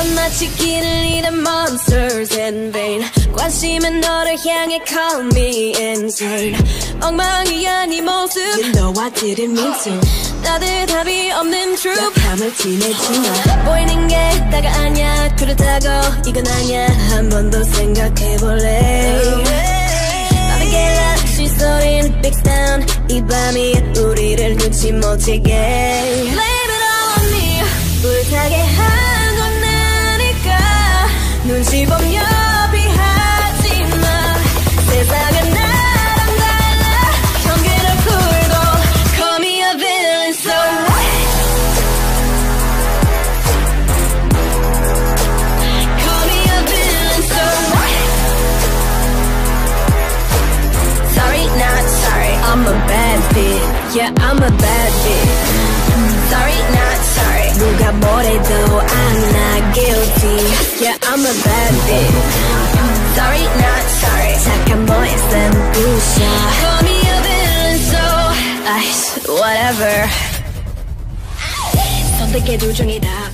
마치 길을 잃은 monsters in vain 관심은 너를 향해 call me insane 엉망이야 네 모습 You know I didn't mean to 다들 답이 없는 truth 감을 티내지 마 보이는 게 다가 아냐 그렇다고 이건 아냐 한 번 더 생각해볼래 밤에 갤럭시 소린 big sound 이 밤이 우리를 눈치 못 채게 Blame it all on me 불타게 한 건 나니까 눈치 보며 비하지마 세상은 나랑 달라 경계를 풀고 Call me a villain so Call me a villain so Sorry not sorry I'm a bad bitch Yeah I'm a bad bitch Sorry not sorry 누가 뭐래도 I'm not guilty Yeah I'm a bad bitch Sorry not sorry 착한 뭐였음 부셔 Call me a villain so whatever 선택해 둘 중이다